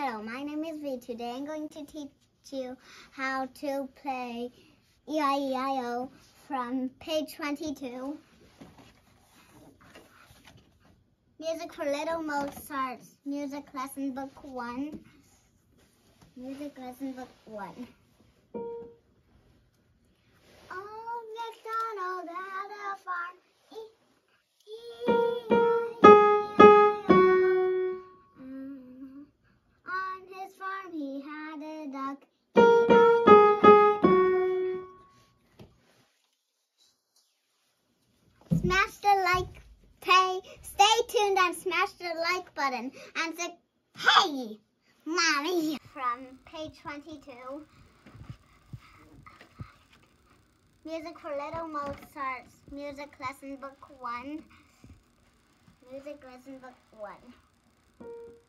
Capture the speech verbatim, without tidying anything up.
Hello, my name is V. Today I'm going to teach you how to play E I E I O from page twenty-two. Music for Little Mozart. Music lesson book one. Music lesson book one. Oh, MacDonald had a farm. E E I E I O. On his farm he had a duck. E I E I O. Smash the like, pay, stay tuned and smash the like button and say, hey, mommy. From page twenty-two. Music for Little Mozart. Music lesson book one. Music lesson book one.